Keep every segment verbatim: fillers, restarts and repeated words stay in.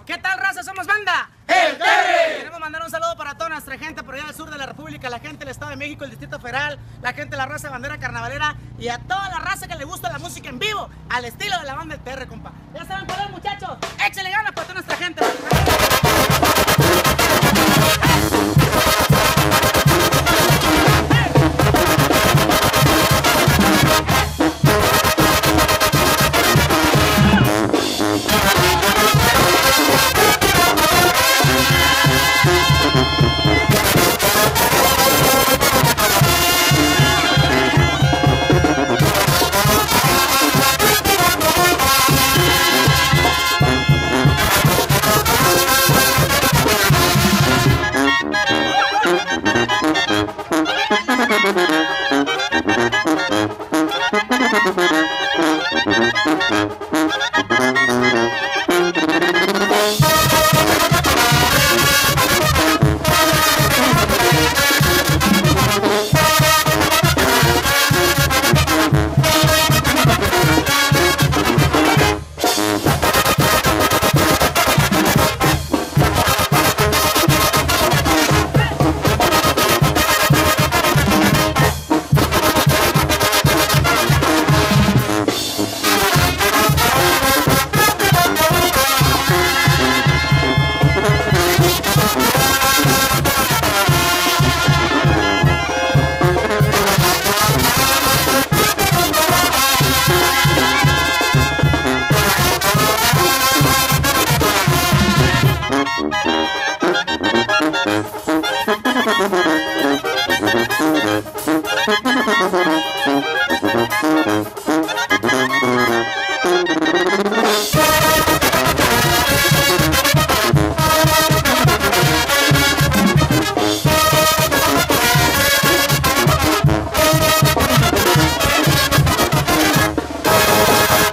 ¿Qué tal, raza? Somos Banda El Terre. Queremos mandar un saludo para toda nuestra gente por allá del sur de la República, la gente del Estado de México, el Distrito Federal, la gente de la raza de bandera carnavalera y a toda la raza que le gusta la música en vivo, al estilo de la Banda El Terre, compa. Ya saben cuál es, muchachos. Échale ganas para toda nuestra gente.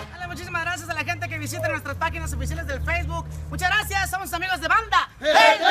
Muchísimas gracias a la gente que visita nuestras páginas oficiales del Facebook. Muchas gracias, somos amigos de Banda El Terre.